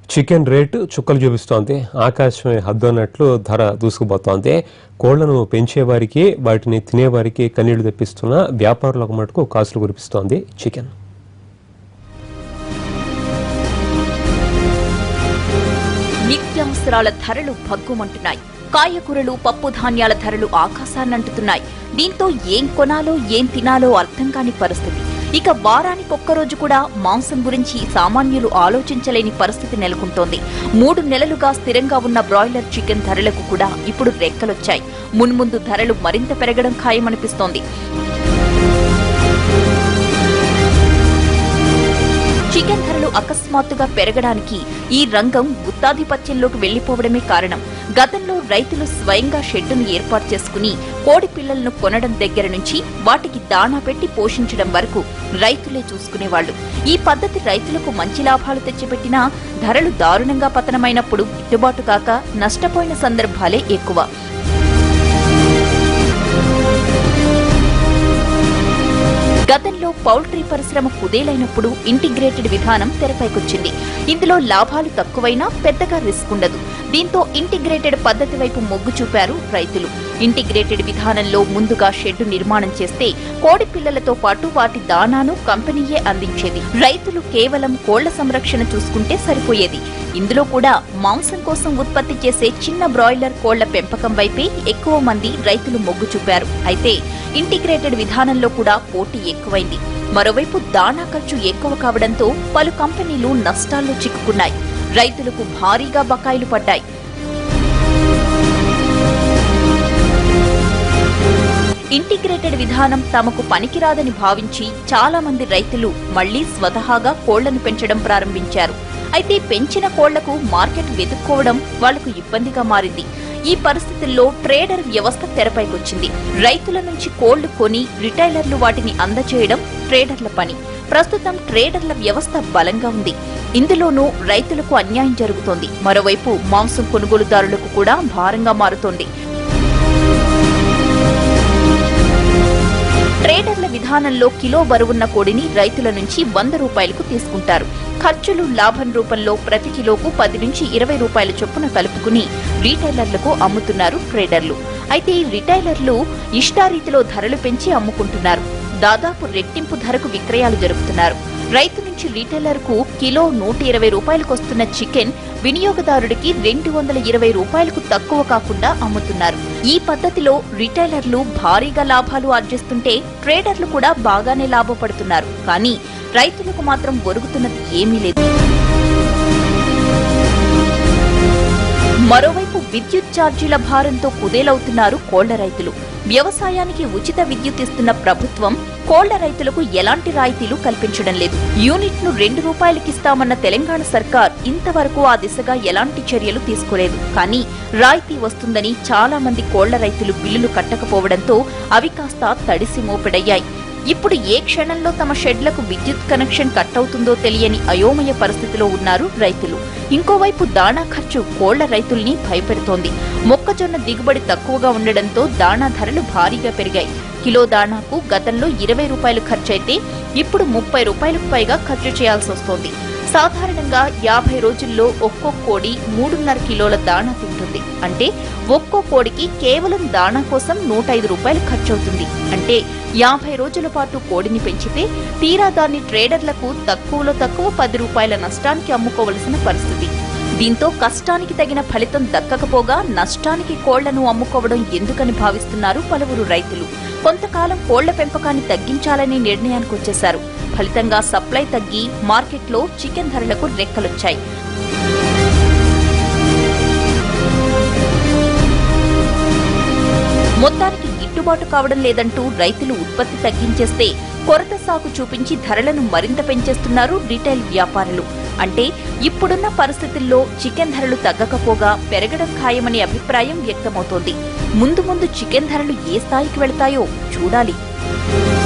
Chicken rate చుక్కలు చూపిస్తోంది. ఆకాశమే హద్దు అన్నట్లు ధర దూసుకుపోతోంది. కోళ్లను పెంచేవారికి వాటిని తినేవారికి కన్నీళ్లు తెప్పిస్తున్న వ్యాపారులకు మటుకు కాసులు కురిపిస్తోంది చికెన్. నిత్యావసరాల ధరలు భగ్గుమంటున్నాయి. కాయకూరలు, పప్పు ధాన్యాల ధరలు ఆకాశాన్నంటుతున్నాయి. దీంతో ఏం కొనాలో ఏం తినాలో అర్థం కాని పరిస్థితి. ఇక వారానికి ఒక్కరోజు కూడా మాంసం గురించి సామాన్యులు ఆలోచించలేని పరిస్థితి నెలకొంటోంది. 3 నెలలుగా స్థిరంగా ఉన్న బ్రాయిలర్ చికెన్ ధరలకు కూడా ఇప్పుడు రెక్కలొచ్చాయి. మున్ముందు ధరలు మరింత పెరగడం ఖాయమనిపిస్తోంది. చికెన్ ధరలు అకస్మాత్తుగా పెరగడానికి ఈ రంగం గుత్తాధిపత్యంలోకి వెళ్లిపోవడమే కారణం. గతంలో రైతులు స్వయంగా షెడ్డును ఏర్పాటు చేసుకుని కోడి పిల్లలను కొనడం దగ్గర నుంచి వాటికి దాణా పెట్టి పోషించడం వరకు రైతులే చూసుకునేవాళ్లు. ఈ పద్ధతి రైతులకు మంచి లాభాలు తెచ్చిపెట్టినా ధరలు దారుణంగా పతనమైనప్పుడు గిట్టుబాటు కాక నష్టపోయిన సందర్భాలే ఎక్కువ. గతంలో పౌల్ట్రీ పరిశ్రమ కుదేలైనప్పుడు ఇంటిగ్రేటెడ్ విధానం తెరపైకొచ్చింది. ఇందులో లాభాలు తక్కువైనా పెద్దగా రిస్క్ ఉండదు. దీంతో ఇంటిగ్రేటెడ్ పద్ధతి వైపు మొగ్గు చూపారు రైతులు. ఇంటిగ్రేటెడ్ విధానంలో ముందుగా షెడ్డు నిర్మాణం చేస్తే కోడి పిల్లలతో పాటు వాటి దానాను కంపెనీయే అందించేది. రైతులు కేవలం కోళ్ల సంరక్షణ చూసుకుంటే సరిపోయేది. ఇందులో కూడా మాంసం కోసం ఉత్పత్తి చేసే చిన్న బ్రాయిలర్ కోళ్ల పెంపకం వైపే ఎక్కువ మంది రైతులు మొగ్గు చూపారు. అయితే ఇంటిగ్రేటెడ్ విధానంలో కూడా పోటీ ఎక్కువైంది. మరోవైపు దాణా ఖర్చు ఎక్కువ కావడంతో పలు కంపెనీలు నష్టాల్లో చిక్కుకున్నాయి. రైతులకు భారీగా బకాయిలు పడ్డాయి. ఇంటిగ్రేటెడ్ విధానం తమకు పనికిరాదని భావించి చాలా మంది రైతులు మళ్లీ స్వతహాగా కోళ్లను పెంచడం ప్రారంభించారు. అయితే పెంచిన కోళ్లకు మార్కెట్ వెతుక్కోవడం వాళ్లకు ఇబ్బందిగా మారింది. ఈ పరిస్థితుల్లో ట్రేడర్ వ్యవస్థ తెరపైకొచ్చింది. రైతుల నుంచి కోళ్లు కొని రిటైలర్లు వాటిని అందజేయడం ట్రేడర్ల పని. ప్రస్తుతం ట్రేడర్ల వ్యవస్థ బలంగా ఉంది. ఇందులోనూ రైతులకు అన్యాయం జరుగుతోంది. మరోవైపు మాంసం కొనుగోలుదారులకు కూడా భారంగా మారుతోంది. ట్రేడర్ల విధానంలో కిలో బరువున్న కోడిని రైతుల నుంచి 100 రూపాయలకు తీసుకుంటారు. ఖర్చులు లాభం రూపంలో ప్రతి కిలోకు 10 నుంచి 20 రూపాయల చొప్పున కలుపుకుని రీటైలర్లకు అమ్ముతున్నారు ట్రేడర్లు. అయితే ఈ రిటైలర్లు ఇష్టారీతిలో ధరలు పెంచి అమ్ముకుంటున్నారు. దాదాపు రెట్టింపు ధరకు విక్రయాలు జరుపుతున్నారు. రైతు నుంచి రీటైలర్కు కిలో 120 రూపాయలకొస్తున్న చికెన్ వినియోగదారుడికి 220 రూపాయలకు తక్కువ కాకుండా అమ్ముతున్నారు. ఈ పద్ధతిలో రిటైలర్లు భారీగా లాభాలు ఆర్జిస్తుంటే ట్రేడర్లు కూడా బాగానే లాభపడుతున్నారు. కానీ రైతులకు మాత్రం ఒరుగుతున్నది ఏమీ లేదు. మరోవైపు విద్యుత్ ఛార్జీల భారంతో కుదేలవుతున్నారు కోళ్ల రైతులు. వ్యవసాయానికి ఉచిత విద్యుత్ ఇస్తున్న ప్రభుత్వం కోళ్ల రైతులకు ఎలాంటి రాయితీలు కల్పించడం లేదు. యూనిట్ ను 2 రూపాయలకిస్తామన్న తెలంగాణ సర్కార్ ఇంతవరకు ఆ దిశగా ఎలాంటి చర్యలు తీసుకోలేదు. కానీ రాయితీ వస్తుందని చాలా మంది కోళ్ల రైతులు బిల్లులు కట్టకపోవడంతో అవి కాస్త తడిసి మోపెడయ్యాయి. ఇప్పుడు ఏ క్షణంలో తమ షెడ్లకు విద్యుత్ కనెక్షన్ కట్ అవుతుందో తెలియని అయోమయ పరిస్థితిలో ఉన్నారు రైతులు. ఇంకోవైపు దాణా ఖర్చు కోళ్ల రైతుల్ని భయపెడుతోంది. మొక్కజొన్న దిగుబడి తక్కువగా ఉండడంతో దాణా ధరలు భారీగా పెరిగాయి. కిలో దాణాకు గతంలో 20 రూపాయలు ఖర్చయితే ఇప్పుడు 30 రూపాయలకు పైగా ఖర్చు చేయాల్సి వస్తోంది. సాధారణంగా 50 రోజుల్లో ఒక్కో కోడి 3.5 కిలోల దాణా తింటుంది. అంటే ఒక్కో కోడికి కేవలం దాణా కోసం 105 రూపాయలు ఖర్చవుతుంది. అంటే 50 రోజుల పాటు కోడిని పెంచితే తీరా దాన్ని ట్రేడర్లకు తక్కువలో తక్కువ 10 రూపాయల నష్టానికి అమ్ముకోవలసిన పరిస్థితి. దీంతో కష్టానికి తగిన ఫలితం దక్కకపోగా నష్టానికి కోళ్లను అమ్ముకోవడం ఎందుకని భావిస్తున్నారు పలువురు రైతులు. కొంతకాలం కోళ్ల పెంపకాన్ని తగ్గించాలనే నిర్ణయానికి వచ్చేశారు. ఫలితంగా సప్లై తగ్గి మార్కెట్లో చికెన్ ధరలకు రెక్కలొచ్చాయి. మొత్తానికి గిట్టుబాటు కావడం లేదంటూ రైతులు ఉత్పత్తి తగ్గించేస్తే కొరత సాకు చూపించి ధరలను మరింత పెంచేస్తున్నారు రిటైల్ వ్యాపారులు. అంటే ఇప్పుడున్న పరిస్థితుల్లో చికెన్ ధరలు తగ్గకపోగా పెరగడం ఖాయమనే అభిప్రాయం వ్యక్తమవుతోంది. ముందు ముందు చికెన్ ధరలు ఏ స్థాయికి వెళతాయో చూడాలి.